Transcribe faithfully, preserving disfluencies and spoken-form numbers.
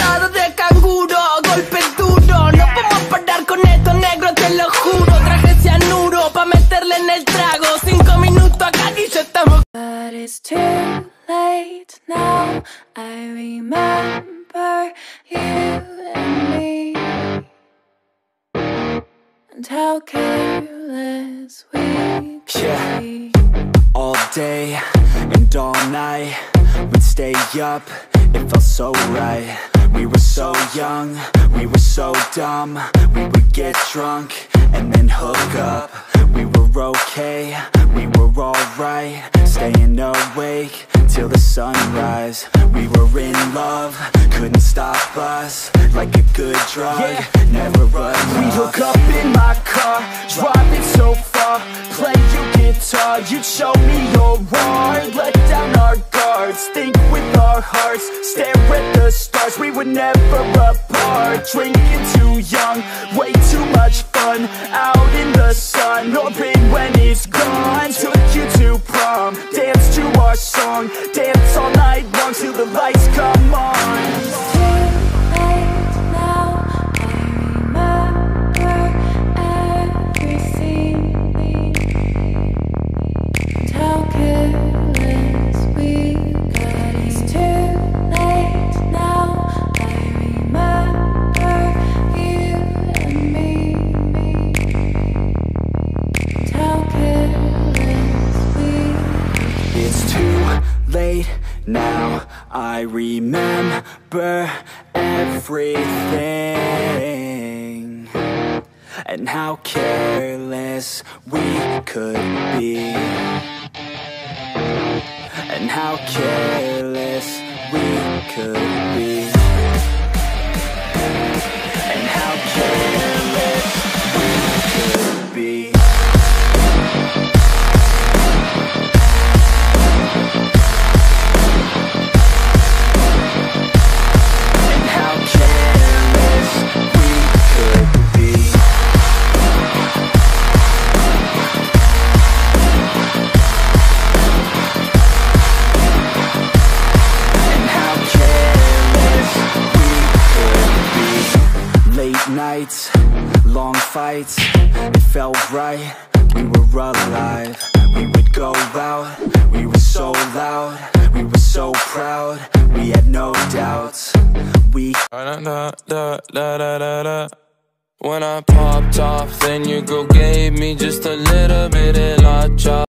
nado de canguro, golpe duro. No podemos parar con esto, negro, te lo juro. Traje cianuro pa' meterle en el trago. Cinco minutos acá y ya estamos. But it's too late now. I remember you and me, and how careless we could Yeah. be. All day and all night, we'd stay up, it felt so right. We were so young, we were so dumb. We would get drunk and then hook up. We were okay, we were alright, staying awake till the sunrise. We were in love, couldn't stop us. Like a good drug, yeah. Never run. We hook up in my car, driving so far. Play your guitar, you'd show me your art. Let down our guards, think with our hearts. Stare at the stars, we were never apart. Drinking too young, way too much fun. Out in the sun, hoping when it's gone. Took you to prom, dance to our song. Dance all night long till the lights come on. Now I remember everything, and how careless we could be, and how careless we could be, and how careless we could be. Nights, long fights, it felt right, we were alive. We would go out, we were so loud, we were so proud, we had no doubts. We da, da, da, da, da, da. When I popped off, then your girl gave me just a little bit of la cha.